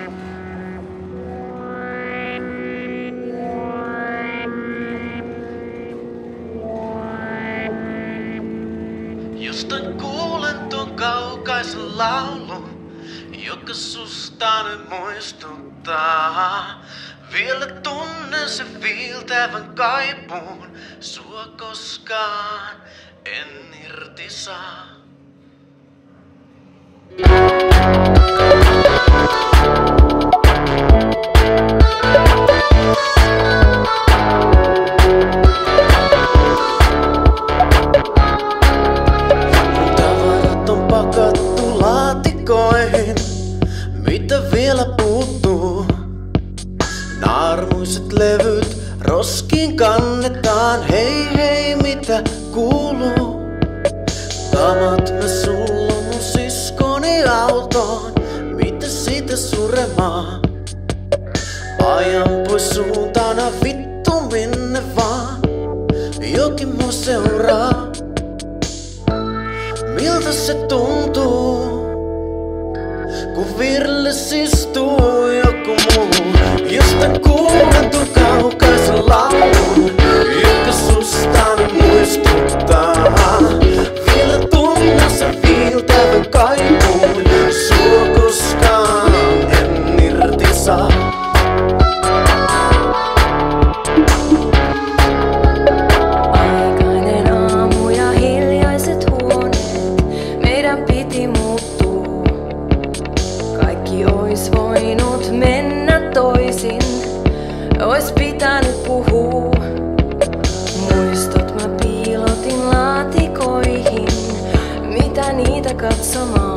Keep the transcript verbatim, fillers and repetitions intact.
Jostain kuulen tuon kaukaisen laulun, joka susta nyt muistuttaa. Vielä tunnen sen viiltävän kaipuun, sua koskaan en irti saa. Mitä vielä puuttuu? Naarmuiset levyt roskiin kannetaan. Hei hei, mitä kuuluu? Tamat mä sulla mun siskoni autoon. Mitä siitä suremaa? Ajan pois suuntana vittu minne vaan. Jokin mua seuraa. Miltä se tuntuu? Kun virles istuu joku muu, jostain kuulen tuon kaukaisen laulun, joka susta nyt muistuttaa. Vielä tunnen sen viiltävän kaipuun, sua koskaan en irti saa. Aikainen aamu ja hiljaiset huoneet, meidän piti muuttua. Kaikki ois voinut mennä toisin, ois pitänyt puhua. Muistot mä piilotin laatikoihin, mitä niitä katsomaan.